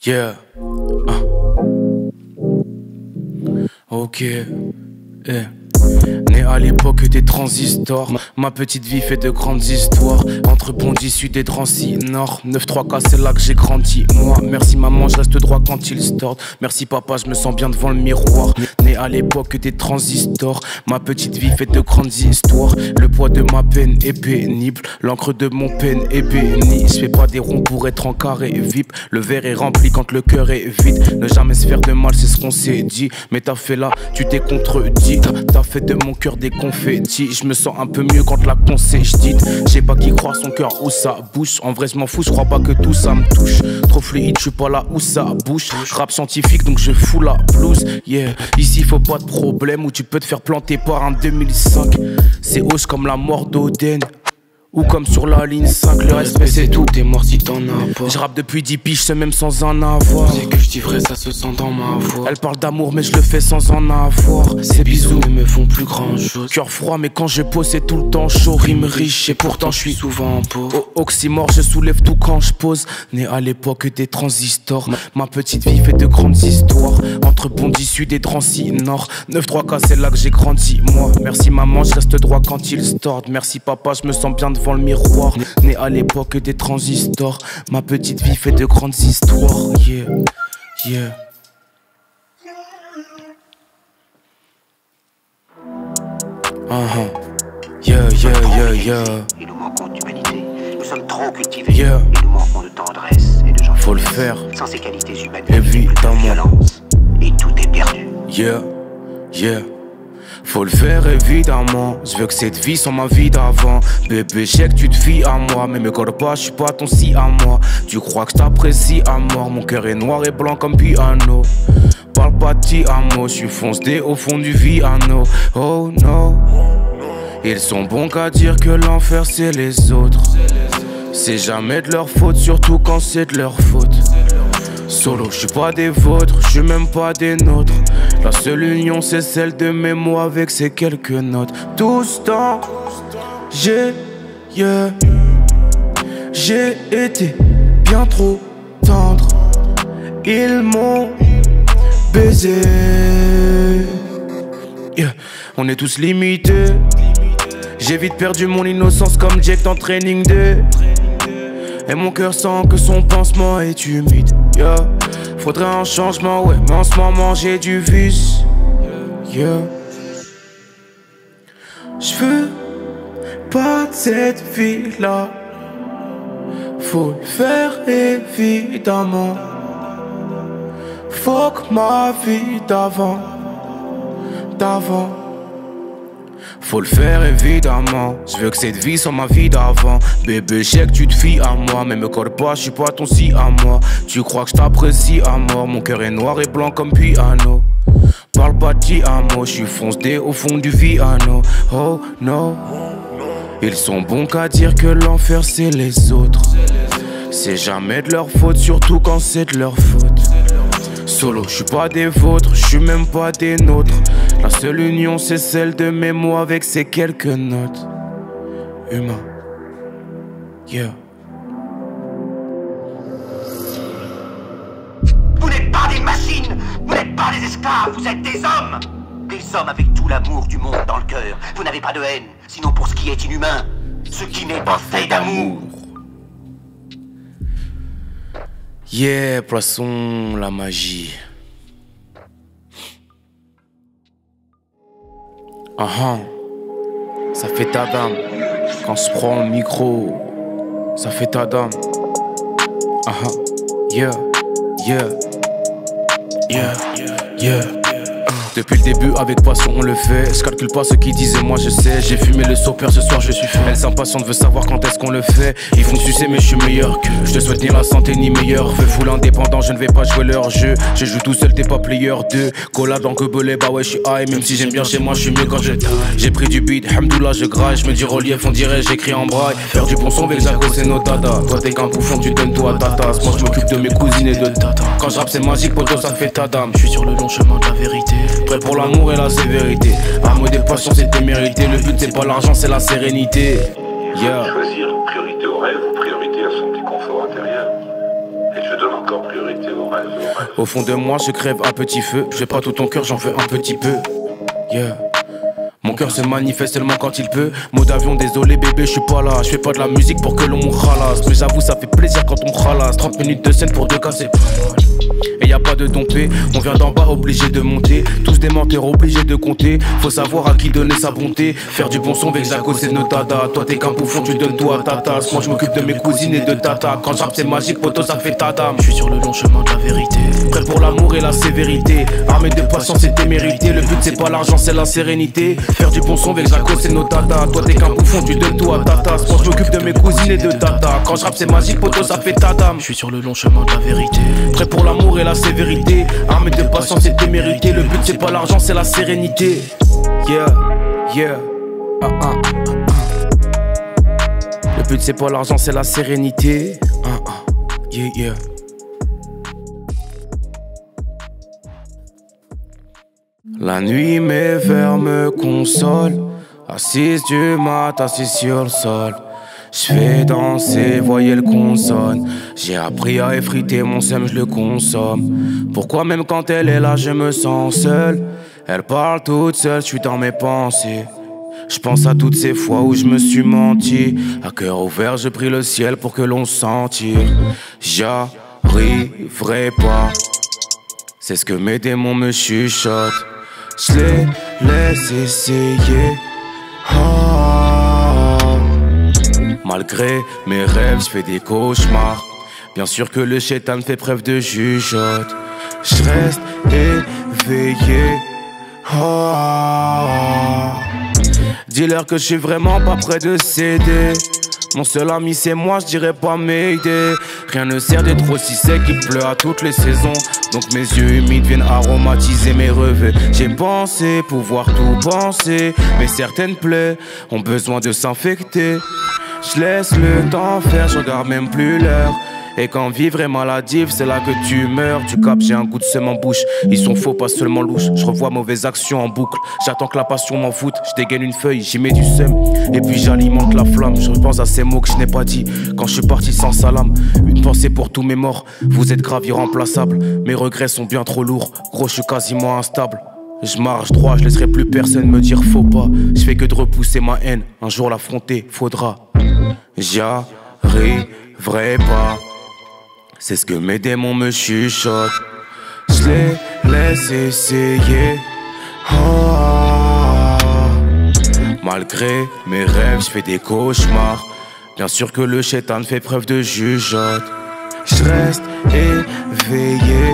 Yeah. Ok. Né à l'époque des transistors, ma petite vie fait de grandes histoires. Entre ponts issus des Drancy Nord 9-3K, c'est là que j'ai grandi. Moi, merci maman, je reste droit quand il storde. Merci papa, je me sens bien devant le miroir. Né à l'époque des transistors, ma petite vie fait de grandes histoires. Le poids de ma peine est pénible, l'encre de mon peine est bénie. Je fais pas des ronds pour être en carré VIP. Le verre est rempli quand le cœur est vide. Ne jamais se faire de mal, c'est ce qu'on s'est dit. Mais t'as fait là, tu t'es contredit. T'as fait de mon cœur des confettis. Je me sens un peu mieux quand la pensée j'dite. J'sais pas qui croit son cœur ou sa bouche. En vrai je m'en fous, je crois pas que tout ça me touche. Trop fluide, je suis pas là où ça bouge. Rap scientifique donc je fous la blouse. Yeah, ici faut pas de problème. Où tu peux te faire planter par un 2005. C'est hoche comme la mort d'Oden. Ou comme sur la ligne 5, le respect c'est tout. T'es mort si t'en as pas. Je rappe depuis 10 piges, c'est même sans en avoir. C'est que je dis vrai, ça se sent dans ma voix. Elle parle d'amour mais je le fais sans en avoir. Ces bisous ne me font plus grand chose. Cœur froid mais quand je pose c'est tout le temps chaud. Rime riche et pourtant je suis souvent en pauvre. Au oxymore je soulève tout quand je pose. Né à l'époque des transistors, ma petite vie fait de grandes histoires. Entre ponts issus des Drancy Nord 9-3K, c'est là que j'ai grandi. Moi, merci maman, je reste droit quand il storde. Merci papa, je me sens bien devant le miroir. Né à l'époque des transistors, ma petite vie fait de grandes histoires. Yeah, yeah. Yeah, yeah, yeah, yeah. Et nous manquons d'humanité. Nous sommes trop cultivés. Yeah. Et nous manquons de tendresse et de gentillesse. Faut le faire. Sans ces qualités humaines, Évidemment. violence. Et tout est perdu. Yeah, yeah. Faut le faire évidemment. Je veux que cette vie soit ma vie d'avant. Bébé, je sais que tu te fies à moi. Mais me colle pas, je suis pas ton si à moi. Tu crois que je t'apprécie à mort. Mon cœur est noir et blanc comme piano. Parle pas de ti à mot. Je suis foncé au fond du Viano. Oh no. Ils sont bons qu'à dire que l'enfer c'est les autres. C'est jamais de leur faute, surtout quand c'est de leur faute. Solo, je suis pas des vôtres, je suis même pas des nôtres. La seule union c'est celle de mes mots avec ces quelques notes. Tout ce temps, j'ai été bien trop tendre. Ils m'ont baisé. Yeah. On est tous limités. J'ai vite perdu mon innocence comme Jack dans Training Day. Et mon cœur sent que son pansement est humide. Yeah. Faudrait un changement, ouais, mais en ce moment j'ai du vice. Yeah. J'veux pas de cette vie-là. Faut le faire évidemment. Fuck ma vie d'avant. Faut le faire évidemment. Je veux que cette vie soit ma vie d'avant. Bébé, je sais que tu te fies à moi. Mais me colle pas, je suis pas ton si à moi. Tu crois que je t'apprécie à mort. Mon cœur est noir et blanc comme piano. Parle pas de ti à moi, je suis foncé au fond du Viano. Oh no. Ils sont bons qu'à dire que l'enfer c'est les autres. C'est jamais de leur faute, surtout quand c'est de leur faute. Solo, je suis pas des vôtres, je suis même pas des nôtres. La seule union c'est celle de mes mots avec ces quelques notes. Humain. Yeah. Vous n'êtes pas des machines. Vous n'êtes pas des esclaves. Vous êtes des hommes. Des hommes avec tout l'amour du monde dans le cœur. Vous n'avez pas de haine, sinon pour ce qui est inhumain. Ce qui n'est pas fait d'amour. Yeah, poisson, la magie. Ça fait ta dame. Quand je prends le micro, ça fait ta dame. Yeah, yeah, yeah, yeah. Depuis le début avec passion on le fait. Je calcule pas ce qu'ils disent et moi je sais. J'ai fumé le sopper ce soir je suis fait. Elle s'impatiente veut savoir quand est-ce qu'on le fait. Ils font sucer mais je suis meilleur que. Je te souhaite ni la santé ni meilleur. Feu full indépendant je ne vais pas jouer leur jeu. Je joue tout seul t'es pas player 2. Collab dans que belé bah ouais je suis high. Même si j'aime bien chez moi je suis mieux quand je taille. J'ai pris du beat, hamdoullah je graille. Je me dis relief on dirait j'écris en braille. Faire du bon son avec Jaco c'est nos dada. Toi t'es qu'un bouffon tu donnes tout à ta tasse. Moi je m'occupe de mes cousines et de tata. Quand je rappe c'est magique poto ça fait ta dame. Je suis sur le long chemin de la vérité. Prêt pour l'amour et la sévérité. Amour des passions c'est témérité. Le but c'est pas l'argent c'est la sérénité. Yeah. Choisir priorité au rêve ou priorité à son petit confort intérieur. Et je demande encore priorité au rêve. Au fond de moi, je crève à petit feu. Je fais pas tout ton cœur, j'en veux un petit peu. Yeah. Mon cœur se manifeste seulement quand il peut. Mot d'avion, désolé bébé, je suis pas là. Je fais pas de la musique pour que l'on ralasse. Mais j'avoue, ça fait plaisir quand on ralasse. 30 minutes de scène pour 2 cas, c'est pas mal. Et y a pas de dompé, on vient d'en bas obligé de monter. Tous des menteurs obligés de compter. Faut savoir à qui donner sa bonté. Faire du bon son avec Jaco, c'est nos dada. Toi t'es qu'un bouffon, tu donnes tout à ta tasse. Moi je m'occupe de mes cousines et de tata. Quand je rappe c'est magique, poto ça fait ta dame. Je suis sur le long chemin de la vérité. Prêt pour l'amour et la sévérité. Armé de patience et témérité. Le but c'est pas l'argent, c'est la sérénité. Faire du bon son avec Jaco, c'est nos dada. Toi t'es qu'un bouffon, tu donnes tout à ta tasse. Moi je m'occupe de mes cousines et de tata. Quand je rappe c'est magique, poto ça fait ta dame. Je suis sur le long chemin de la vérité. Prêt pour l'amour et la sévérité, armé de patience et témérité. Le but c'est pas l'argent, c'est la sérénité. Yeah, yeah, Le but c'est pas l'argent, c'est la sérénité. Yeah, yeah. La nuit mes vers me consolent. À 6 du mat, assis sur le sol. J'fais danser, voyez le consonne. J'ai appris à effriter mon seum, je le consomme. Pourquoi même quand elle est là, je me sens seul? Elle parle toute seule, je suis dans mes pensées. Je pense à toutes ces fois où je me suis menti. À cœur ouvert, je prie le ciel pour que l'on s'entire. J'arriverai pas. C'est ce que mes démons me chuchotent. Je les laisse essayer. Malgré mes rêves, je fais des cauchemars. Bien sûr que le shaitan fait preuve de jugeote. Je reste éveillé. Dis-leur que je suis vraiment pas prêt de céder. Mon seul ami c'est moi, je dirais pas m'aider. Rien ne sert d'être aussi sec, il pleut à toutes les saisons. Donc mes yeux humides viennent aromatiser mes revers. J'ai pensé pouvoir tout penser, mais certaines plaies ont besoin de s'infecter. Je laisse le temps faire, je regarde même plus l'heure. Et quand vivre est maladif, c'est là que tu meurs. Tu capes, j'ai un goût de seum en bouche. Ils sont faux, pas seulement louches. Je revois mauvaises actions en boucle. J'attends que la passion m'en foute. Je dégaine une feuille, j'y mets du seum. Et puis j'alimente la flamme. Je repense à ces mots que je n'ai pas dit quand je suis parti sans salam. Une pensée pour tous mes morts. Vous êtes grave irremplaçables. Mes regrets sont bien trop lourds. Gros, je suis quasiment instable. Je marche droit, je laisserai plus personne me dire faut pas. Je fais que de repousser ma haine. Un jour l'affronter, faudra. J'y arriverai pas. C'est ce que mes démons me chuchotent. Je les laisse essayer. Malgré mes rêves, je fais des cauchemars. Bien sûr que le shaitan fait preuve de jugeote. Je reste éveillé.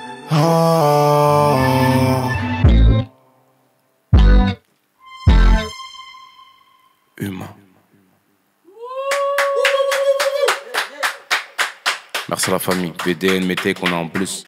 Humain. Merci à la famille. BDN, mettez qu'on a en plus.